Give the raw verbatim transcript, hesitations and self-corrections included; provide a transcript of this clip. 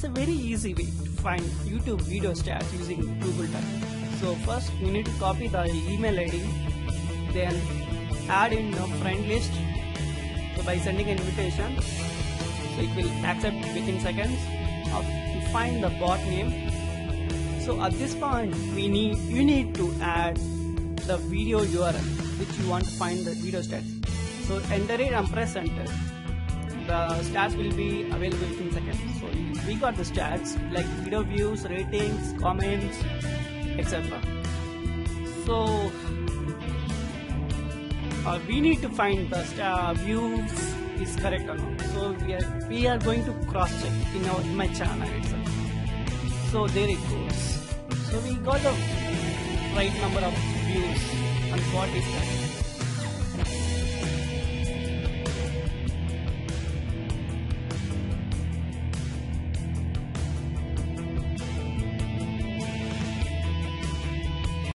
it's a very easy way to find YouTube video stats using Google Type. So first you need to copy the email I D, then add in a friend list. So by sending an invitation, so it will accept within seconds. Now you find the bot name. So at this point we need you need to add the video U R L which you want to find the video stats. So enter it and press enter. The stats will be available within seconds. So we got the stats like video views, ratings, comments, et cetera. So uh, we need to find the star views is correct or not. So we are we are going to cross check in our in my channel itself. So there it goes. So we got the right number of views and what is that.